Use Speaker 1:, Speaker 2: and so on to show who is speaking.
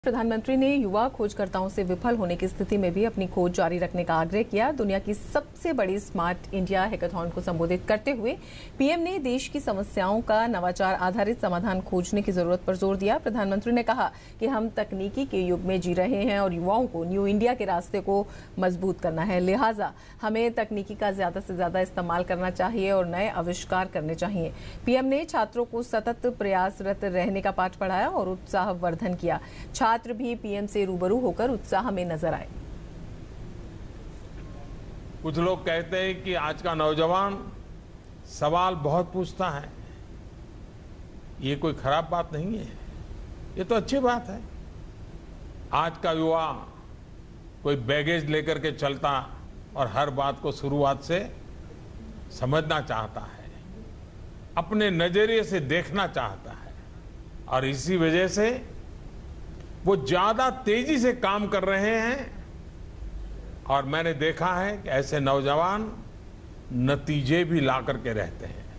Speaker 1: प्रधानमंत्री ने युवा खोजकर्ताओं से विफल होने की स्थिति में भी अपनी खोज जारी रखने का आग्रह किया। दुनिया की सबसे बड़ी स्मार्ट इंडिया हैकाथॉन को संबोधित करते हुए पीएम ने देश की समस्याओं का नवाचार आधारित समाधान खोजने की जरूरत पर जोर दिया। प्रधानमंत्री ने कहा कि हम तकनीकी के युग में जी रहे हैं और युवाओं को न्यू इंडिया के रास्ते को मजबूत करना है, लिहाजा हमें तकनीकी का ज्यादा से ज्यादा इस्तेमाल करना चाहिए और नए आविष्कार करने चाहिए। पीएम ने छात्रों को सतत प्रयासरत रहने का पाठ पढ़ाया और उत्साहवर्धन किया। छात्र भी पीएम से रूबरू होकर उत्साह में नजर आए।
Speaker 2: कुछ लोग कहते हैं कि आज का नौजवान सवाल बहुत पूछता है। ये कोई खराब बात नहीं है, ये तो अच्छी बात है। आज का युवा कोई बैगेज लेकर के चलता और हर बात को शुरुआत से समझना चाहता है, अपने नजरिए से देखना चाहता है और इसी वजह से वो ज्यादा तेजी से काम कर रहे हैं। और मैंने देखा है कि ऐसे नौजवान नतीजे भी ला करके रहते हैं।